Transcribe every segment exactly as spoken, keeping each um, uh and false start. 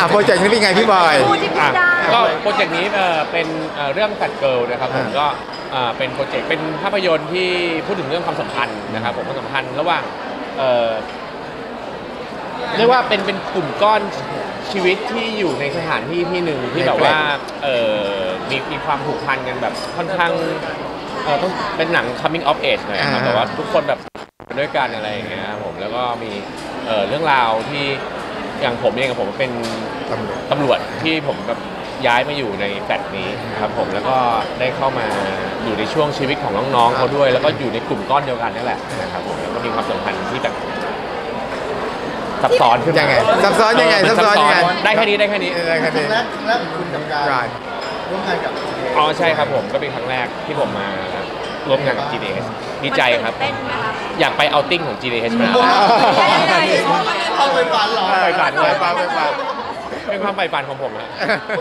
อ่ะโปรเจกต์นี้เป็นไงพี่บอยอ่ะก็โปรเจกต์นี้เอ่อเป็นเอ่อเรื่องแฟลตเกิร์ลนะครับผมก็อ่าเป็นโปรเจกต์เป็นภาพยนตร์ที่พูดถึงเรื่องความสัมพันธ์นะครับผมความสัมพันธ์ระหว่างเอ่อเรียกว่าเป็นเป็นกลุ่มก้อนชีวิตที่อยู่ในสถานที่ที่หนึ่งที่แบบว่าเอ่อมีมีความผูกพันกันแบบค่อนข้างเอ่อต้องเป็นหนัง coming of age หน่อยครับแต่ว่าทุกคนแบบด้วยกันอะไรอย่างเงี้ยครับผมแล้วก็มีเอ่อเรื่องราวที่อย่างผมเองกับผมเป็นตำรวจที่ผมแบบย้ายมาอยู่ในแฟลตนี้ครับผมแล้วก็ได้เข้ามาอยู่ในช่วงชีวิตของน้องๆเขาด้วยแล้วก็อยู่ในกลุ่มก้อนเดียวกันนี่แหละนะครับผมแล้วก็มีความสัมพันธ์ที่แบบซับซ้อนขึ้นยังไงซับซ้อนยังไงซับซ้อนยังไงได้แค่นี้ได้แค่นี้ได้แค่นี้แล้วแล้วคุณทำการร่วมงานกับอ๋อใช่ครับผมก็เป็นครั้งแรกที่ผมมาร่วมงานกับ จี ดี เอช ดีใจครับอยากไปเอาติ้งของ จี ดี เอช มาเข้าไปฝันเหรอไปฝันเลยไปฝันเป็นความใฝ่ฝันของผมครับ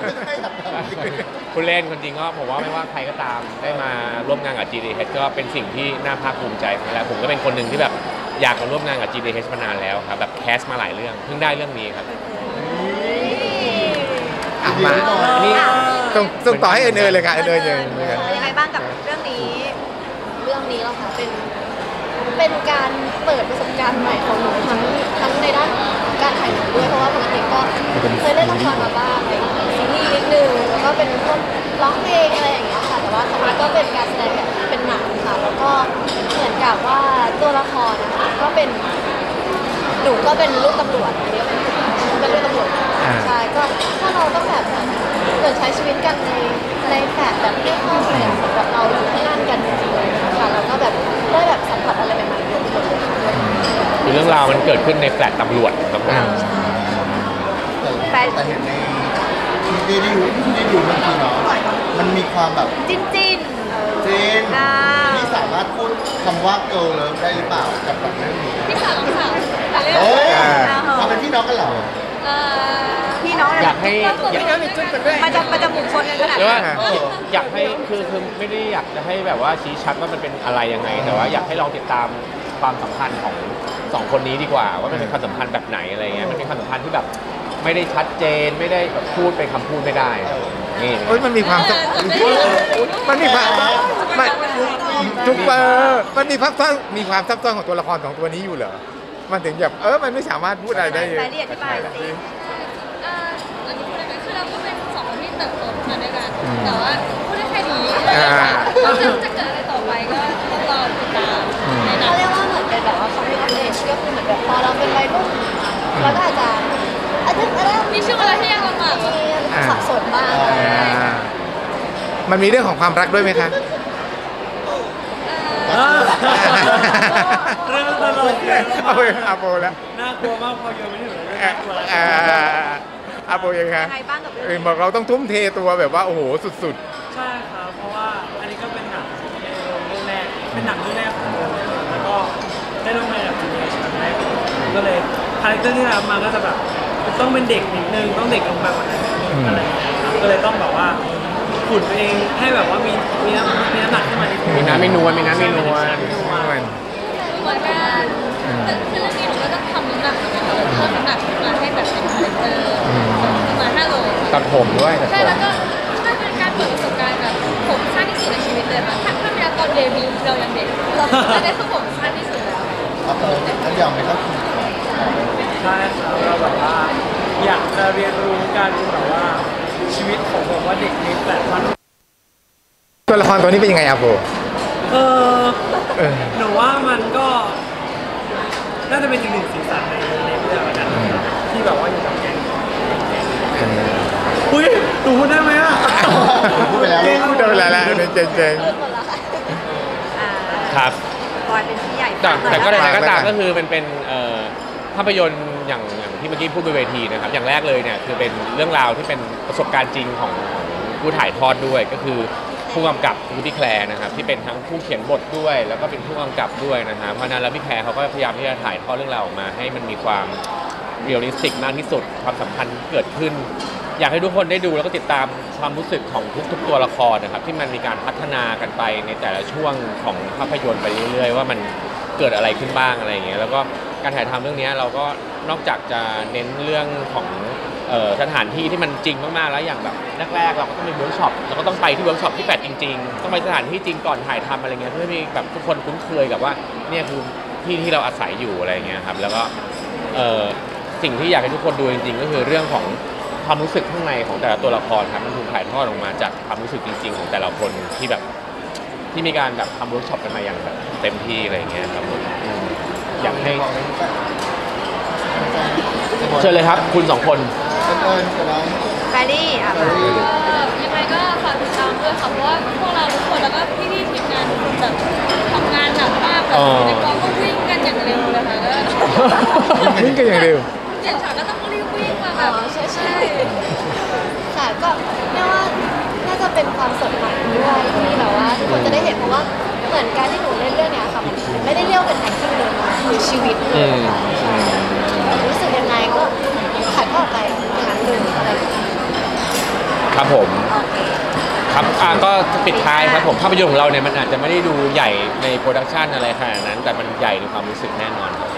คุณเล่นคนจริงก็ผมว่าไม่ว่าใครก็ตามได้มาร่วมงานกับ จี ดี เอช ก็เป็นสิ่งที่น่าภาคภูมิใจแล้วผมก็เป็นคนหนึ่งที่แบบอยากมาร่วมงานกับ จี ดี เอช มานานแล้วครับแบบแคสมาหลายเรื่องเพิ่งได้เรื่องนี้ครับมานี่ส่งส่งต่อให้เอิญเอิญเลยค่ะเอิญเอิญยังยังไงบ้างกับเรื่องนี้เรื่องนี้เราค่ะเป็นเป็นการเปิดประสบการณ์ใหม่ของหนูทั้งทั้งในด้านการถ่ายหนังด้วยเพราะว่าปกติก็เคยเล่นละครมาบ้างในซีรีส์นิดนึงแล้วก็เป็นพวกร้องเพลงอะไรอย่างเงี้ยค่ะแต่ว่าครั้งนี้ก็เป็นการแสดงแบบเป็นหนังค่ะแล้วก็เหมือนกับว่าตัวละครนะคะก็เป็นหนูก็เป็นลูกตำรวจอันนี้เป็นเป็นลูกตำรวจใช่ก็ถ้าเราต้องแบบเหมือนใช้ชีวิตกันในในแฝดแบบไม่เข้าเลยสำหรับเราอยู่ที่นั่นกันจริงๆเลยค่ะแล้วก็แบบได้แบบสัมผัสอะไรใหม่ๆเยอะเลยคือเรื่องราวมันเกิดขึ้นในแฟลตตำรวจครับผมแต่เห็นในที่ได้ดูที่ได้ดูเมื่อกี้เนาะมันมีความแบบจิ้นจิ้นจีนที่สามารถพูดคำว่า girl love ได้หรือเปล่ากับแบบเรื่องนี้พี่สาวพี่สาวโอ้ยเขาเป็นพี่น้องกันเหรอพี่น้องอยากให้พี่น้องมีจุดกันด้วยมันจะมันจะหมุนชนกันขนาดนี้อยากให้คือคือไม่ได้อยากจะให้แบบว่าชี้ชัดว่ามันเป็นอะไรยังไงแต่ว่าอยากให้ลองติดตามความสัมพันธ์ของสองคนนี้ดีกว่าว่ามันเป็นความสัมพันธ์แบบไหนอะไรเงี้ยมันเป็นความสัมพันธ์ที่แบบไม่ได้ชัดเจนไม่ได้แบบพูดเป็นคำพูดไม่ได้นี่เฮ้ยมันมีความมันมีความมันทุกเบอร์มันมีความซับมีความซับซ้อนของตัวละครของตัวนี้อยู่เหรอมันถึงแบบเออมันไม่สามารถพูดอะไรได้เลยรายละเอียดอธิบายสิอันนี้พูดได้ไหมคือเราก็เป็นสองคนที่เติบโตมาด้วยกันแต่ว่าพูดได้แค่นี้เราจะจะเกิดอะไรต่อไปก็ต้องรอติดตามเขาเรียกว่าเหมือนเป็นแบบว่า coming of age ก็คือเหมือนแบบพอเราเป็นวัยรุ่นเราก็อาจจะอาจจะอะไรมีช่วงเวลาที่ยากลำบากสับสนบ้างมันมีเรื่องของความรักด้วยไหมคะเรื่องตลกเอาไปอาโปแล้วน่ากลัวมากพอโยนไม่ถึงเลยอาโปยังไงเออบอกเราต้องทุ่มเทตัวแบบว่าโอ้โหสุดๆใช่ครับเพราะว่าอันนี้ก็เป็นหนังเรื่องแรกเป็นหนังเรื่องแรกของผมแล้วก็ได้ร่วมงานกับจีเอชครั้งแรกก็เลยคาแรคเตอร์ที่รับมาก็จะแบบต้องเป็นเด็กนิดนึงต้องเด็กลงไปกว่านั้นอะไรก็เลยต้องแบบว่าขุดตัวเองให้แบบว่ามีมีน้ำมีน้ำหนักขึ้นมามีน้ำไม่นวลมีน้ำไม่นวลเหมือนกันแต่คือเรื่องนี้หนูก็ต้องทำน้ำหนักเหมือนกันเพิ่มน้ำหนักขึ้นมาให้แบบเป็นคาแรคเตอร์ประมาณห้าโลตัดผมด้วยใช่แล้วก็ใช่เป็นการเปิดประสบการณ์แบบผมสั้นที่สุดในชีวิตเลยค่ะถ้าถ้าเวลาตอนเดบิวต์เรายังเด็กเราได้คือผมสั้นที่สุดแล้วครับผมนั่นยอมไหมครับใช่ครับเราแบบว่าอยากจะเรียนรู้การแบบว่าชีวิตของแบบว่าเด็กในแต่ละตัวละครตัวนี้เป็นยังไงอาโปเออหนูว่ามันก็น่าจะเป็นอีกหนึ่งสีสันในในเรื่องนั้นที่แบบว่าอยู่กับแก๊งอุ้ยหนูพูดได้ไหมอ่ะพูดไปแล้วพูดไปแล้วแล้วเจ๋งเจ๋งครับบอยเป็นพี่ใหญ่แต่ก็ได้ก็ตามก็คือเป็นเป็นภาพยนตร์อย่างอย่างที่เมื่อกี้พูดบนเวทีนะครับอย่างแรกเลยเนี่ยคือเป็นเรื่องราวที่เป็นประสบการณ์จริงของผู้ถ่ายทอดด้วยก็คือผู้กำกับคือพี่แคลร์นะครับที่เป็นทั้งผู้เขียนบทด้วยแล้วก็เป็นผู้กำกับด้วยนะครับเพราะนั้นแล้วพี่แคลร์เขาก็พยายามที่จะถ่ายทอดเรื่องราวออกมาให้มันมีความเรียลลิสติกมากที่สุดความสัมพันธ์เกิดขึ้นอยากให้ทุกคนได้ดูแล้วก็ติดตามความรู้สึกของทุกๆตัวละครนะครับที่มันมีการพัฒนากันไปในแต่ละช่วงของภาพยนตร์ไปเรื่อยๆว่ามันเกิดอะไรขึ้นบ้างอะไรอย่างเงี้ยแล้วก็การถ่ายทำเรื่องนี้เราก็นอกจากจะเน้นเรื่องของเอ่อสถานที่ที่มันจริงมากๆแล้วอย่างแบบแรกๆเราก็ต้องมีเวิร์กช็อปเราก็ต้องไปที่เวิร์กช็อปที่แฟลตจริงๆต้องไปสถานที่จริงก่อนถ่ายทำอะไรเงี้ยเพื่อให้แบบทุกคนคุ้นเคยกับว่าเนี่ยคือที่ที่เราอาศัยอยู่อะไรเงี้ยครับแล้วก็เอ่อสิ่งที่อยากให้ทุกคนดูจริงๆก็คือเรื่องของความรู้สึกข้างในของแต่ละตัวละครครับมันถูกถ่ายทอดออกมาจากความรู้สึกจริงๆของแต่ละคนที่แบบที่มีการแบบทำเวิร์กช็อปกันมาอย่างแบบเต็มที่อะไรเงี้ยครับผมอยากให้เชิญเลยครับคุณสองคนเอิญกับน้องแฟรี่อ่ะก็ยังไงก็ฝากติดตามด้วยค่ะเพราะว่าพวกเราทุกคนแล้วก็พี่ๆทีมงานทุกคนแบบทำงานหนักมากแบบในกองก็วิ่งกันอย่างเร็วเลยค่ะก็วิ่งกันอย่างเร็วเจ็ดฉากก็ต้องรีบวิ่งมาแบอ๋บอใช่ใช่ค่ะก็เรียกว่าน่าจะเป็นความสดใหม่ด้วยที่แบบว่าทุกคนจะได้เห็นเพราะว่าเหมือนการที่หนูเล่นเรื่องเนี้ยค่ะมันไม่ได้เรียกเป็น acting เลยนะคือชีวิตเลยค่ะใช่รู้สึกยังไงก็ถ่ายทอดไปอย่างนั้นเลยอะไรอย่างเงี้ยครับผมครับอ่ะก็ปิดท้ายครับผมภาพยนตร์ของเราเนี่ยมันอาจจะไม่ได้ดูใหญ่ในโปรดักชันอะไรขนาดนั้นแต่มันใหญ่ในความรู้สึกแน่นอนครับ